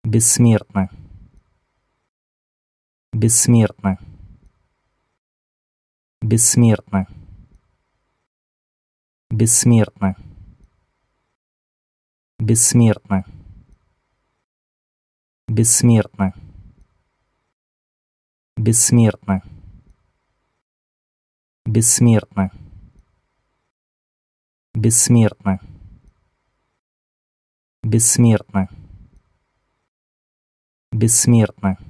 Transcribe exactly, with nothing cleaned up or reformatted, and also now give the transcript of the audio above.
бессмертно, бессмертно, бессмертно, бессмертно, бессмертно, бессмертно, бессмертно, бессмертно, бессмертно, бессмертно, бессмертно,